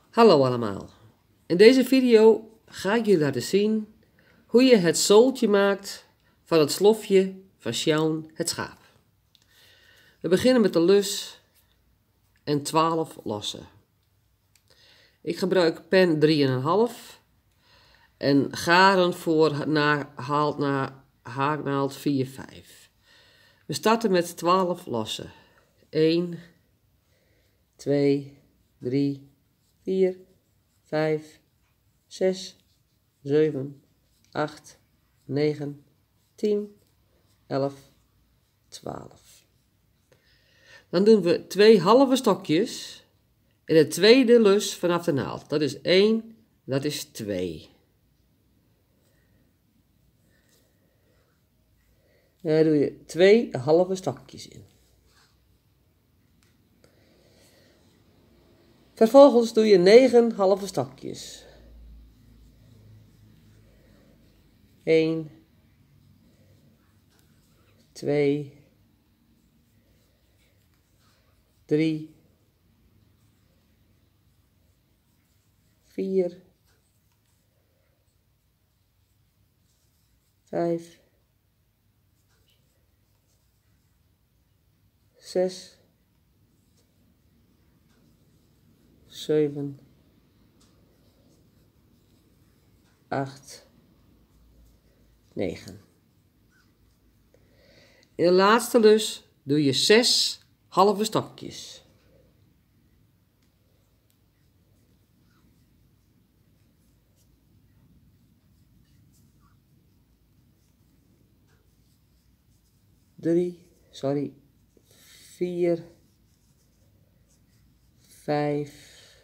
Hallo allemaal. In deze video ga ik jullie laten zien hoe je het zooltje maakt van het slofje van Sjaun het schaap. We beginnen met de lus en 12 lossen. Ik gebruik pen 3,5 en garen voor haaknaald 4,5. We starten met 12 lossen. 1, 2, 3, 4, 5, 6, 7, 8, 9, 10, 11, 12. Dan doen we 2 halve stokjes in de tweede lus vanaf de naald. Dat is 1, dat is 2. Daar doe je 2 halve stokjes in. Vervolgens doe je 9 halve stokjes. 1, 2, 3, 4, 5, 6, 7, 8, 9. In de laatste lus doe je 6 halve stokjes. Vier, 5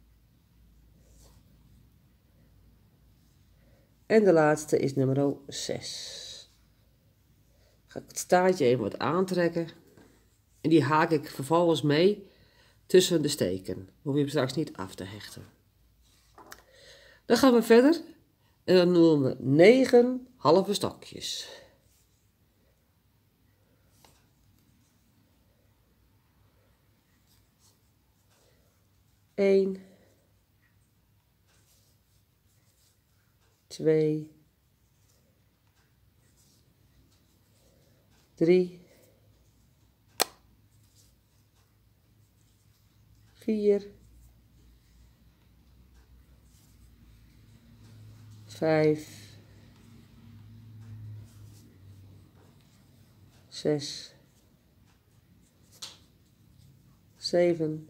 en de laatste is nummer 6. Ga ik het staartje even wat aantrekken en die haak ik vervolgens mee tussen de steken. Hoef je hem straks niet af te hechten. Dan gaan we verder en dan doen we 9 halve stokjes. 1, 2, 3, 4, 5, 6, 7,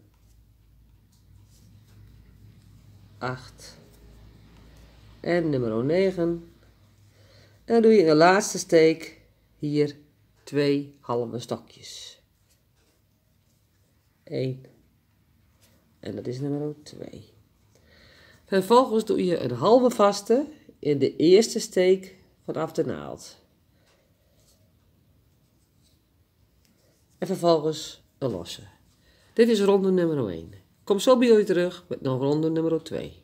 8 en nummer 9. En dan doe je in de laatste steek hier 2 halve stokjes. 1 en dat is nummer 2. Vervolgens doe je een halve vaste in de eerste steek vanaf de naald. En vervolgens een losse. Dit is ronde nummer 1. Kom zo bij jullie terug met nog ronde nummer 2.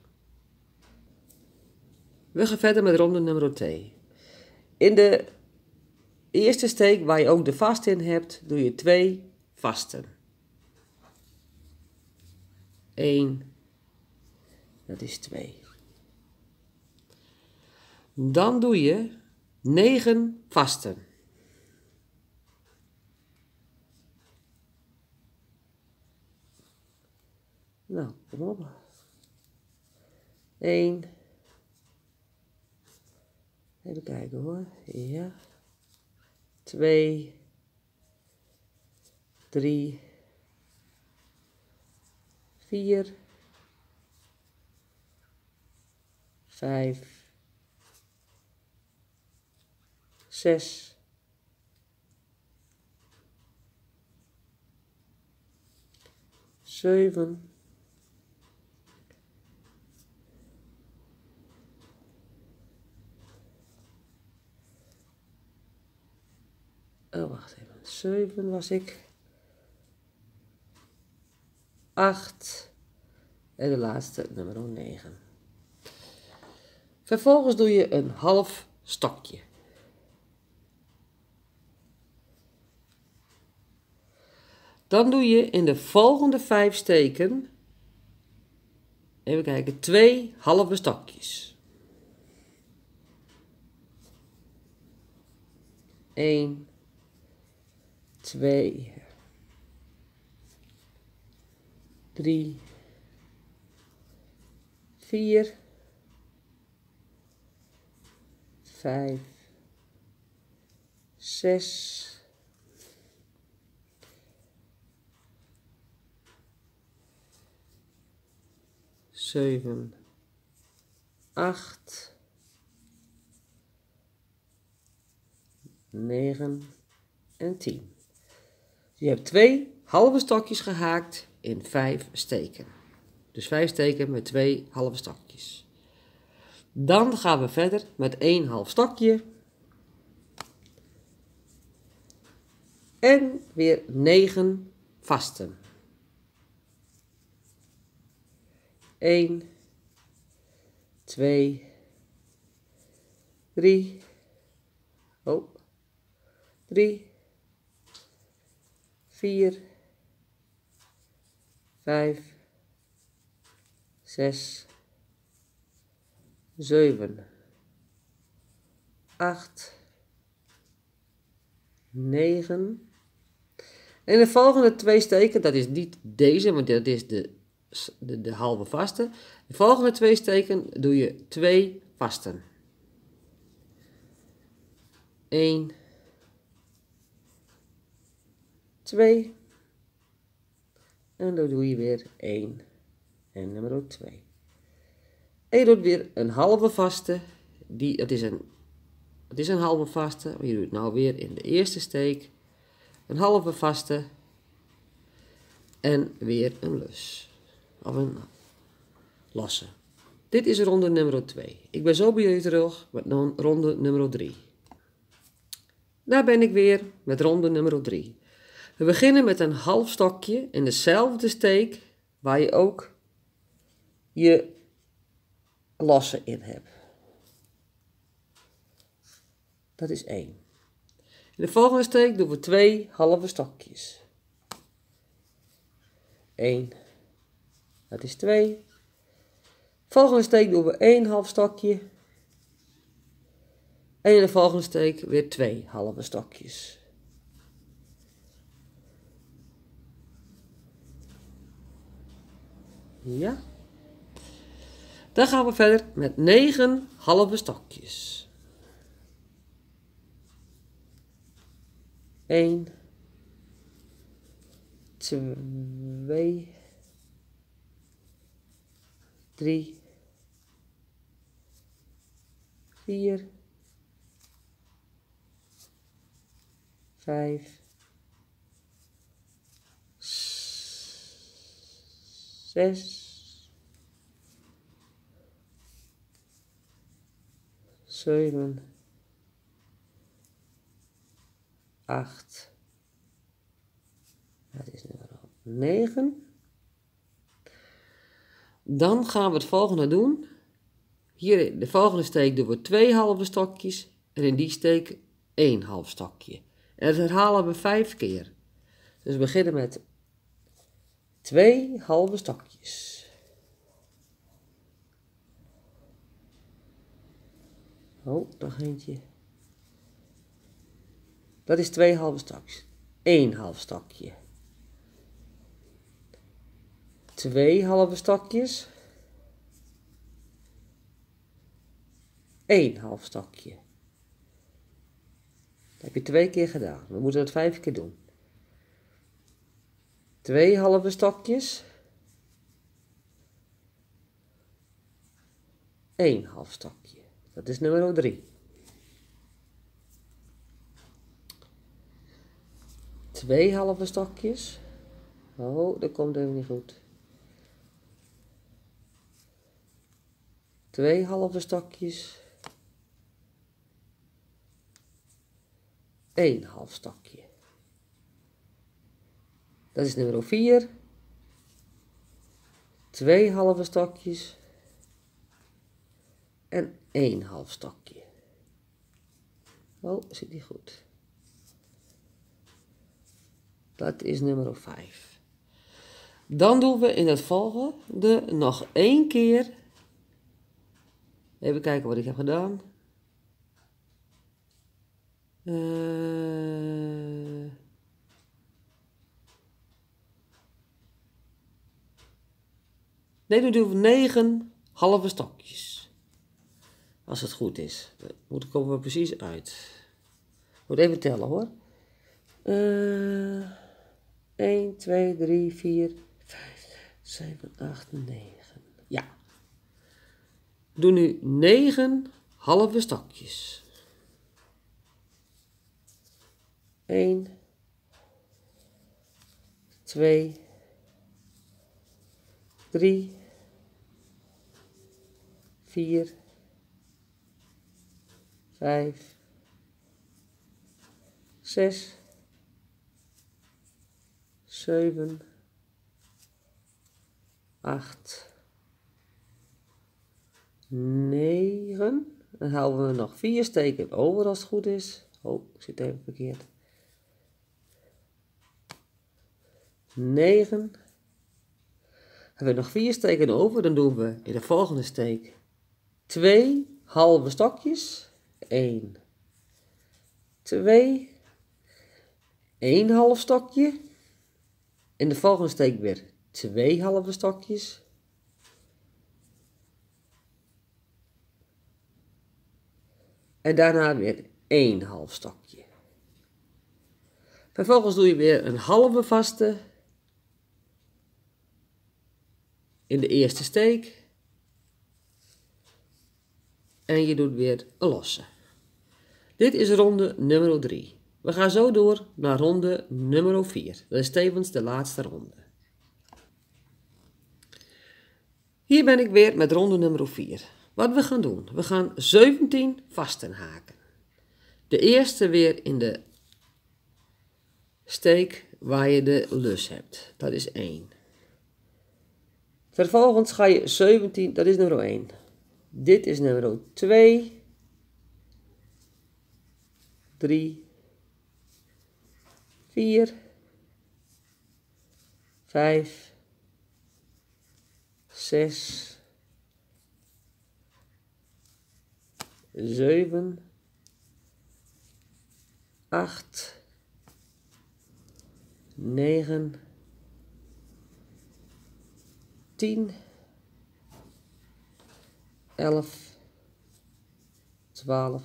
We gaan verder met ronde nummer 2. In de eerste steek waar je ook de vast in hebt, doe je 2 vasten. 1, dat is 2. Dan doe je 9 vasten. Nou, kom op. 1. Even kijken hoor. Ja. 2. 3. 4. 5. 6. 7. 7 was ik. 8 en de laatste nummer 9. Vervolgens doe je een half stokje. Dan doe je in de volgende 5 steken even kijken, 2 halve stokjes. 1, 2, 3, 4, 5, 6, 7, 8, 9 en 10. Je hebt 2 halve stokjes gehaakt in 5 steken. Dus 5 steken met 2 halve stokjes. Dan gaan we verder met 1 half stokje. En weer 9 vasten. 1, 2, 3, 3, 4, 5, 6, 7, 8, 9. En de volgende 2 steken, dat is niet deze, want dat is de halve vaste. De volgende 2 steken doe je 2 vasten. 1, 2. En dan doe je weer 1 en nummer 2. En je doet weer een halve vaste. Het is een halve vaste. Je doet nou weer in de eerste steek een halve vaste. En weer een lus. Of een losse. Dit is ronde nummer 2. Ik ben zo bij jullie terug met ronde nummer 3. Daar ben ik weer met ronde nummer 3. We beginnen met een half stokje in dezelfde steek waar je ook je losse in hebt. Dat is 1. In de volgende steek doen we 2 halve stokjes. 1, dat is 2. Volgende steek doen we 1 half stokje. En in de volgende steek weer 2 halve stokjes. Ja. Dan gaan we verder met 9 halve stokjes. 1, 2, 3, 4, 5, 6, 7, 8. Dat is nummer 9. Dan gaan we het volgende doen. Hier in de volgende steek doen we 2 halve stokjes. En in die steek 1 half stokje. En dat herhalen we 5 keer. Dus we beginnen met 2 halve stokjes. Oh, nog eentje. Dat is 2 halve stokjes. 1 half stokje. 2 halve stokjes. 1 half stokje. Dat heb je 2 keer gedaan. We moeten dat 5 keer doen. 2 halve stokjes. 1 half stokje. Dat is nummer 3. 2 halve stokjes. Oh, dat komt even niet goed. 2 halve stokjes. 1 half stokje. Dat is nummer 4. 2 halve stokjes. En 1 half stokje. Oh, zit niet goed. Dat is nummer 5. Dan doen we in het volgende nog 1 keer. Even kijken wat ik heb gedaan. Nee, dan doen we 9 halve stokjes. Als het goed is. Dan komen we precies uit. Moet even tellen hoor. 1, 2, 3, 4, 5, 7, 8, 9. Ja. We doen nu 9 halve stokjes. 1, 2, 3, 4, 5, 6, 7, 8, 9. Dan houden we nog 4 steken over als het goed is. Oh, ik zit even verkeerd. 9. Hebben we nog 4 steken over, dan doen we in de volgende steek 2 halve stokjes. 1, 2, 1 half stokje. In de volgende steek weer 2 halve stokjes. En daarna weer 1 half stokje. Vervolgens doe je weer een halve vaste in de eerste steek. En je doet weer een losse. Dit is ronde nummer 3. We gaan zo door naar ronde nummer 4. Dat is tevens de laatste ronde. Hier ben ik weer met ronde nummer 4. Wat we gaan doen, we gaan 17 vasten haken. De eerste weer in de steek waar je de lus hebt. Dat is 1. Vervolgens ga je 17, dat is nummer 1. Dit is nummer 2, 3, 4, 5, 6, 7, 8, 9, 10, 11, 12,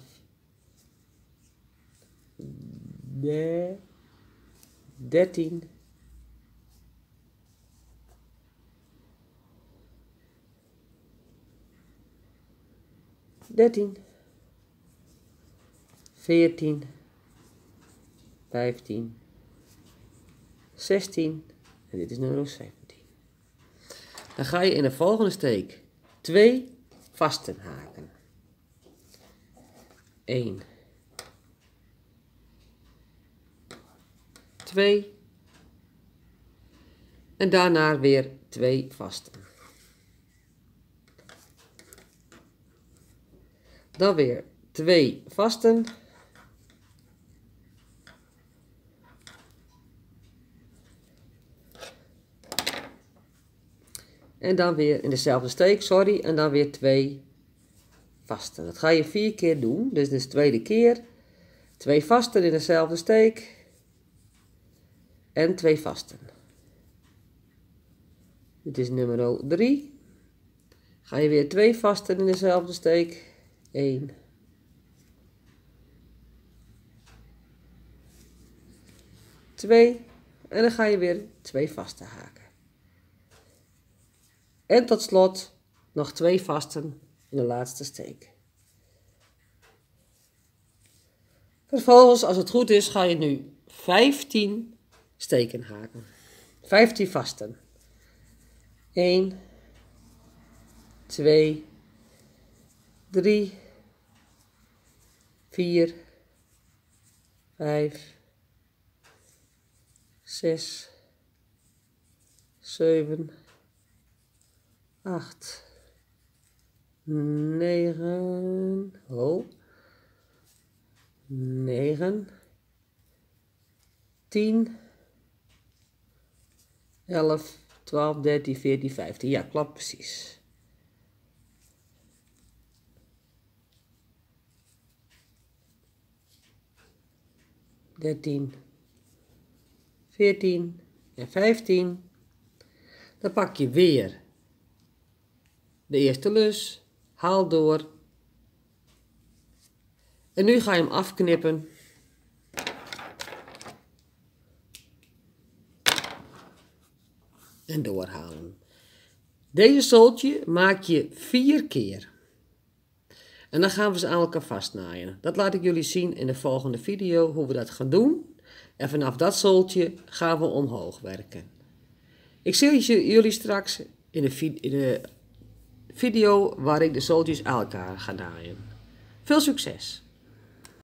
13, 14, 15, 16 en dit is nummer 17. Dan ga je in de volgende steek 2 vasten haken. 1, 2 en daarna weer 2 vasten. Dan weer 2 vasten. En dan weer in dezelfde steek, en dan weer 2 vasten. Dat ga je 4 keer doen, dus dit is de tweede keer. 2 vasten in dezelfde steek. En 2 vasten. Dit is nummer 3. Ga je weer 2 vasten in dezelfde steek. 1. 2. En dan ga je weer 2 vasten haken. En tot slot nog 2 vasten in de laatste steek. Vervolgens, als het goed is, ga je nu 15 steken haken. 15 vasten. 1, 2, 3, 4, 5, 6, 7, 8, 9, 9, 10, 11, 12, 13, 14, 15. Ja, klopt precies. (13, 14 en 15. Dan pak je weer de eerste lus, haal door. En nu ga je hem afknippen. En doorhalen. Deze zooltje maak je 4 keer. En dan gaan we ze aan elkaar vastnaaien. Dat laat ik jullie zien in de volgende video hoe we dat gaan doen. En vanaf dat zooltje gaan we omhoog werken. Ik zie jullie straks in de video waar ik de zooltjes aan elkaar ga naaien. Veel succes!